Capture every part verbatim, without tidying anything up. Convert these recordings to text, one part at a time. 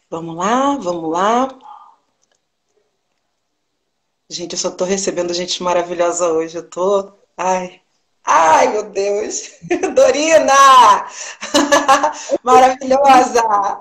Vamos lá, vamos lá. Gente, eu só tô recebendo gente maravilhosa hoje. Eu tô. Ai. Ai, meu Deus! Dorina! Maravilhosa!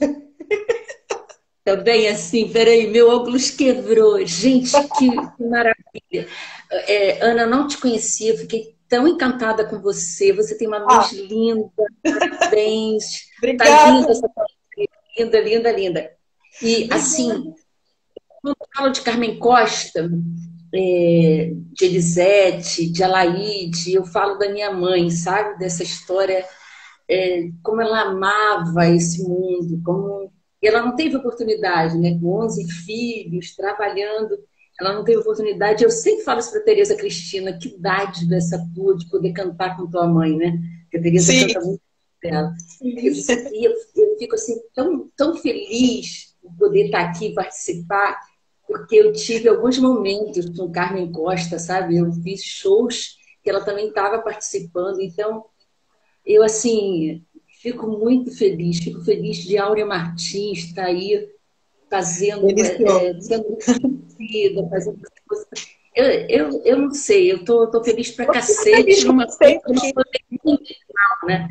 Também assim, peraí, meu óculos quebrou. Gente, que, que maravilha. É, Ana, eu não te conhecia, fiquei tão encantada com você. Você tem uma voz Ah, linda, parabéns. Tá linda obrigada! essa voz, linda, linda, linda. E Obrigada! assim, quando eu falo de Carmen Costa, é, de Elisete, de Alaíde, eu falo da minha mãe, sabe? Dessa história, é, como ela amava esse mundo, como e ela não teve oportunidade, né? Com onze filhos, trabalhando, ela não teve oportunidade. Eu sempre falo isso para Tereza Cristina, que dádiva essa tua de poder cantar com tua mãe, né? Porque a Tereza Sim, canta muito dela. sim. E eu, eu fico assim tão, tão feliz de poder estar aqui e participar, porque eu tive alguns momentos com Carmen Costa, sabe? Eu fiz shows que ela também estava participando, então eu, assim, fico muito feliz, fico feliz de Áurea Martins estar aí fazendo, é, é, Delicioso. sendo reconhecida, fazendo coisa. Eu, eu, eu não sei, eu tô, tô feliz pra Eu fico feliz cacete com numa coisa, vocês numa aqui. pandemia mundial, né?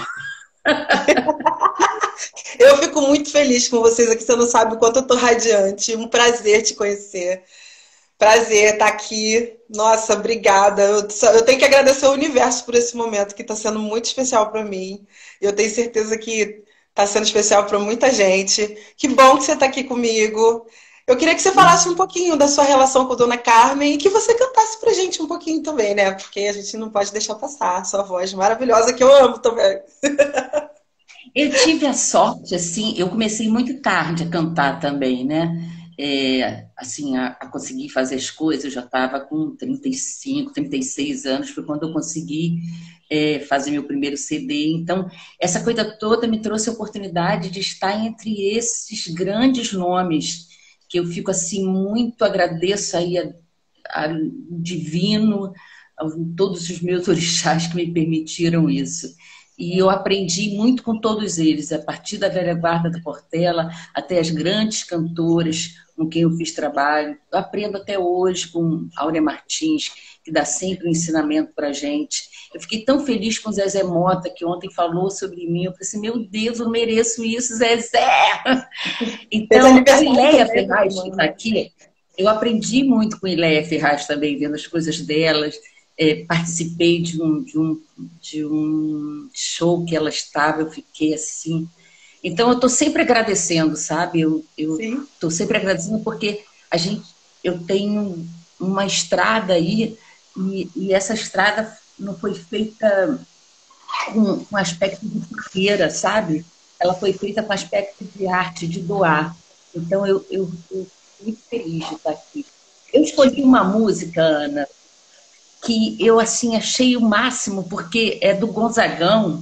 Eu fico muito feliz com vocês aqui. Você não sabe o quanto eu tô radiante. Um prazer te conhecer. Prazer estar aqui. Nossa, obrigada. Eu, só- eu tenho que agradecer ao universo por esse momento que está sendo muito especial para mim. Eu tenho certeza que está sendo especial para muita gente. Que bom que você está aqui comigo. Eu queria que você falasse um pouquinho da sua relação com a Dona Carmen e que você cantasse pra gente um pouquinho também, né? Porque a gente não pode deixar passar a sua voz maravilhosa que eu amo também. Eu tive a sorte, assim, eu comecei muito tarde a cantar também, né? É, assim, a, a conseguir fazer as coisas, eu já estava com trinta trinta e cinco, trinta e seis anos, foi quando eu consegui é, fazer meu primeiro C D. Então, essa coisa toda me trouxe a oportunidade de estar entre esses grandes nomes, que eu fico, assim, muito agradeço aí a, a divino, a todos os meus orixás que me permitiram isso. E eu aprendi muito com todos eles, a partir da velha guarda da Portela até as grandes cantoras com quem eu fiz trabalho. Eu aprendo até hoje com Áurea Martins, que dá sempre um ensinamento para a gente. Eu fiquei tão feliz com o Zezé Mota, que ontem falou sobre mim. Eu falei assim, meu Deus, eu mereço isso, Zezé! Fez Então, a aniversário Ileia também essa Ferraz, que está semana. aqui, eu aprendi muito com a Ileia Ferraz também, vendo as coisas delas. É, participei de um, de, um, de um show que ela estava, eu fiquei assim. Então, eu estou sempre agradecendo, sabe? Eu Sim. estou sempre agradecendo porque a gente, eu tenho uma estrada aí e, e essa estrada não foi feita com, com aspecto de carreira, sabe? Ela foi feita com aspecto de arte, de doar. Então, eu, eu, eu fico muito feliz de estar aqui. Eu Que escolhi uma música, Ana, que eu assim achei o máximo, porque é do Gonzagão,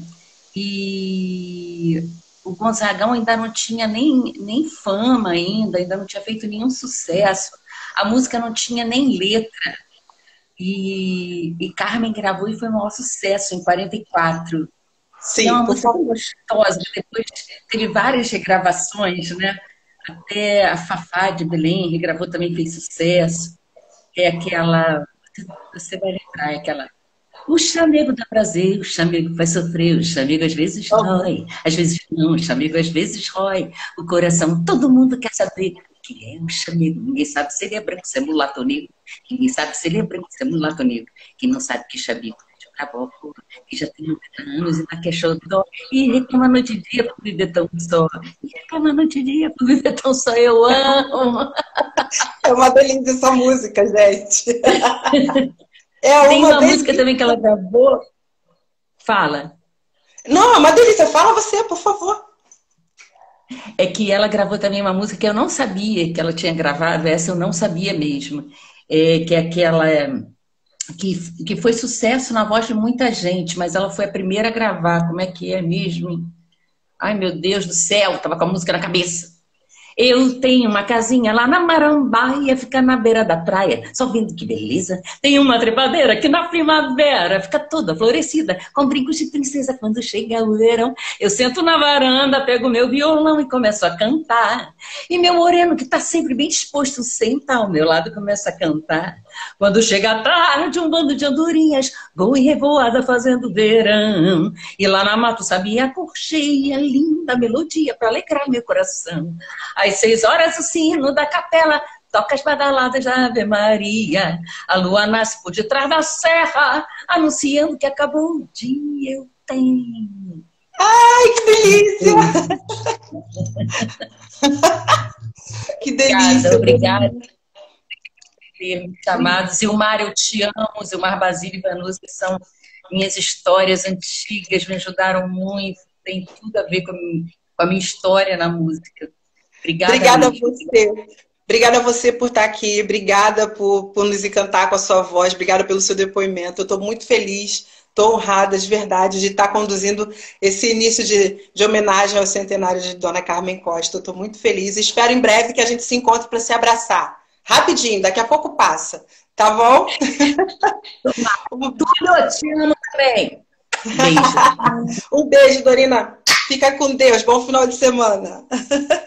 e o Gonzagão ainda não tinha nem, nem fama ainda, ainda não tinha feito nenhum sucesso. A música não tinha nem letra. E, e Carmen gravou e foi um maior sucesso em quarenta e quatro. E é sim, uma por música tão favor. gostosa, que depois teve várias regravações, né? Até a Fafá de Belém regravou, também fez sucesso. É aquela, você vai lembrar, é aquela. O chamego dá prazer, o chamego faz sofrer, o chamego às vezes Amo. dói, às vezes não, o chamego às vezes rói. O coração, todo mundo quer saber o que é o chamego. Ninguém sabe se ele é branco, se é mulato ou negro. Ninguém sabe se ele é branco, se é mulato ou negro. Quem não sabe que chamego é de caboclo, que já tem noventa anos e tá que é xodó, e reclama noite e dia por viver tão só. E reclama noite e dia por viver tão só. Eu amo. É uma delícia essa música, gente. É Tem uma uma música delícia. também que ela gravou, fala. Não, é uma delícia. Fala você, por favor. É que ela gravou também uma música que eu não sabia que ela tinha gravado, essa eu não sabia mesmo. É, que é aquela é, que, que foi sucesso na voz de muita gente, mas ela foi a primeira a gravar. Como é que é mesmo? Ai, meu Deus do céu, tava com a música na cabeça. Eu tenho uma casinha lá na Marambaia, fica na beira da praia. Só vendo que beleza. Tem uma trepadeira que na primavera fica toda florescida, com brincos de princesa quando chega o verão. Eu sento na varanda, pego meu violão e começo a cantar. E meu moreno, que tá sempre bem disposto, senta ao meu lado e começa a cantar. Quando chega a tarde, um bando de andorinhas voa e revoada fazendo verão. E lá na mata, sabia a cor cheia, linda melodia pra alegrar meu coração. Às seis horas o sino da capela toca as badaladas da Ave Maria. A lua nasce por detrás da serra, anunciando que acabou o dia. Eu tenho. Ai, que delícia! Que delícia! Obrigada, obrigada por ter me chamado. Zilmar, eu te amo. Zilmar Basílio e Vanusa, que são minhas histórias antigas, me ajudaram muito. Tem tudo a ver com a minha história na música. Obrigada, Obrigada a você. Obrigada a você por estar aqui. Obrigada por, por nos encantar com a sua voz. Obrigada pelo seu depoimento. Eu estou muito feliz, estou honrada de verdade de estar conduzindo esse início de, de homenagem ao centenário de Dona Carmen Costa. Eu estou muito feliz. Espero em breve que a gente se encontre para se abraçar. Rapidinho, daqui a pouco passa. Tá bom? Tudo, eu te amo também. Beijo. Um beijo, Dorina. Fica com Deus. Bom final de semana.